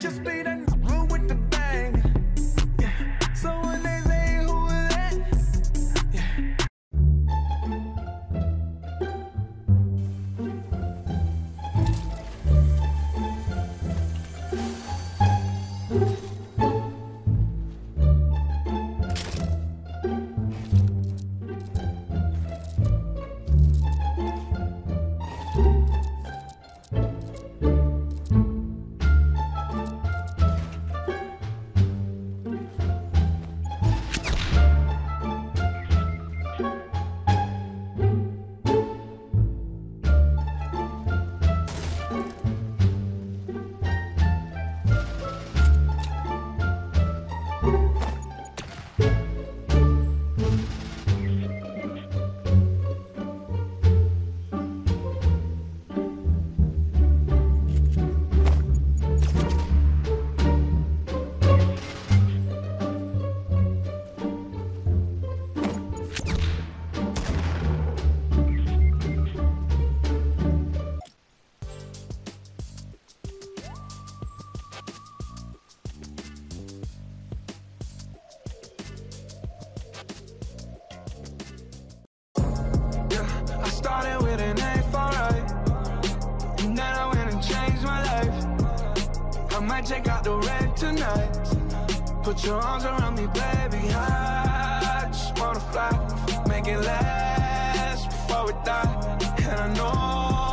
Just be that nigga with the bang. Yeah. So when they say who is that? Yeah. Started with an A for right, and then I went and changed my life. I might take out the red tonight. Put your arms around me, baby. I just wanna fly, make it last before we die. And I know